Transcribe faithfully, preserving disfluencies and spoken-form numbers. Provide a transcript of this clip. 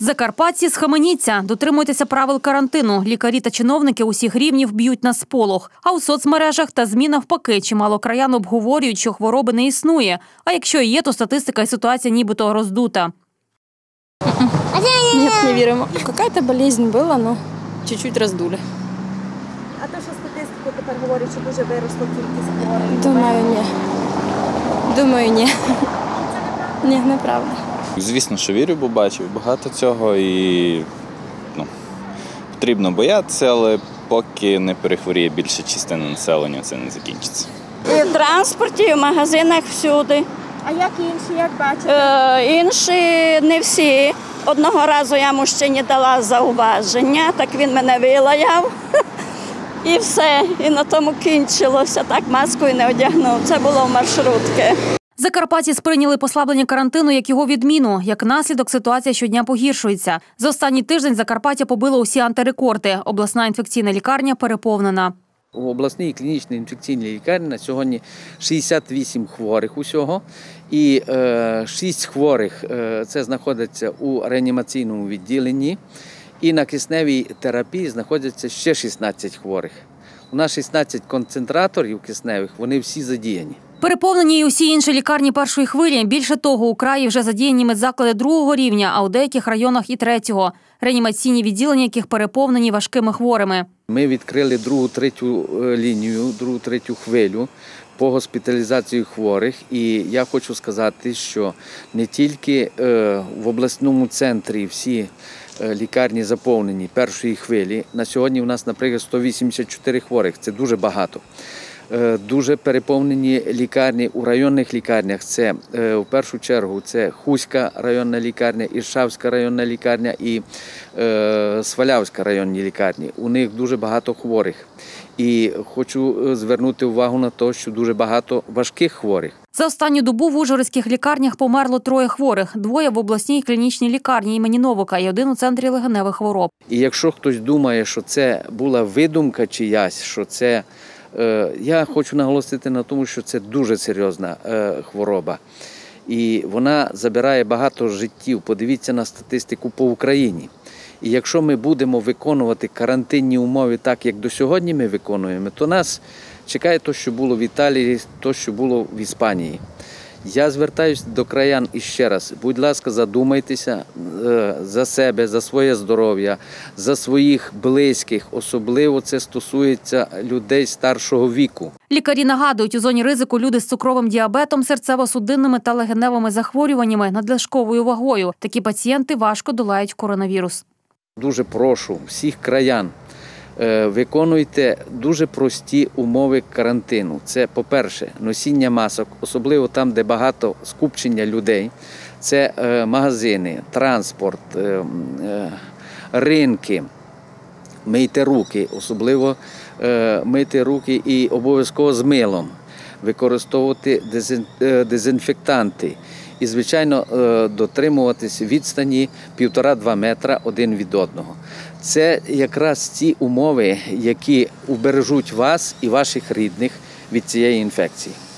Закарпатці, схаменіться, дотримуйтеся правил карантину. Лікарі та чиновники усіх рівнів б'ють на сполох. А у соцмережах та ЗМІ навпаки, чимало краян обговорюють, що хвороби не існує. А якщо і є, то статистика і ситуація нібито роздута. Нет, не віримо. Какая-то болезнь була, но чуть-чуть роздули. А те, що статистику тепер говорять, що дуже виросло кількість хворих? Думаю, ні. Думаю, ні. Ні, неправда. Звісно, що вірю, бо бачив багато цього і ну, потрібно боятися, але поки не перехворіє більша частина населення, це не закінчиться. І в транспорті, і в магазинах, всюди. А як інші, як бачите? Е, інші не всі. Одного разу я мужчині дала зауваження, так він мене вилаяв. І все, і на тому кінчилося. Так, маску і не одягнув. Це було в маршрутки. Закарпатці сприйняли послаблення карантину як його відміну. Як наслідок, ситуація щодня погіршується. За останній тиждень Закарпаття побило усі антирекорди. Обласна інфекційна лікарня переповнена. У обласній клінічній інфекційній лікарні на сьогодні шістдесят вісім хворих усього. І е, шість хворих е, це знаходиться у реанімаційному відділенні. І на кисневій терапії знаходяться ще шістнадцять хворих. У нас шістнадцять концентраторів кисневих, вони всі задіяні. Переповнені й усі інші лікарні першої хвилі. Більше того, у краї вже задіяні медзаклади другого рівня, а у деяких районах і третього. Реанімаційні відділення, яких переповнені важкими хворими. Ми відкрили другу, третю лінію, другу, третю хвилю по госпіталізації хворих. І я хочу сказати, що не тільки в обласному центрі всі лікарні заповнені першої хвилі. На сьогодні у нас, наприклад, сто вісімдесят чотири хворих. Це дуже багато. Дуже переповнені лікарні у районних лікарнях. Це, в першу чергу, це Хуська районна лікарня, Іршавська районна лікарня і е, Свалявська районні лікарні. У них дуже багато хворих. І хочу звернути увагу на те, що дуже багато важких хворих. За останню добу в ужгородських лікарнях померло троє хворих. Двоє в обласній клінічній лікарні імені Новака і один у центрі легеневих хвороб. І якщо хтось думає, що це була видумка чиясь, що це... Я хочу наголосити на тому, що це дуже серйозна хвороба. І вона забирає багато життів. Подивіться на статистику по Україні. І якщо ми будемо виконувати карантинні умови так, як до сьогодні ми виконуємо, то нас чекає те, що було в Італії, те, що було в Іспанії. Я звертаюся до краян іще раз. Будь ласка, задумайтеся за себе, за своє здоров'я, за своїх близьких. Особливо це стосується людей старшого віку. Лікарі нагадують, у зоні ризику люди з цукровим діабетом, серцево-судинними та легеневими захворюваннями, надлишковою вагою. Такі пацієнти важко долають коронавірус. Дуже прошу всіх краян. Виконуйте дуже прості умови карантину. Це, по-перше, носіння масок, особливо там, де багато скупчення людей. Це магазини, транспорт, ринки. Мийте руки, особливо мийте руки і обов'язково з милом. Використовувати дезінфектанти. І, звичайно, дотримуватись відстані півтора-два метра один від одного. Це якраз ті умови, які убережуть вас і ваших рідних від цієї інфекції.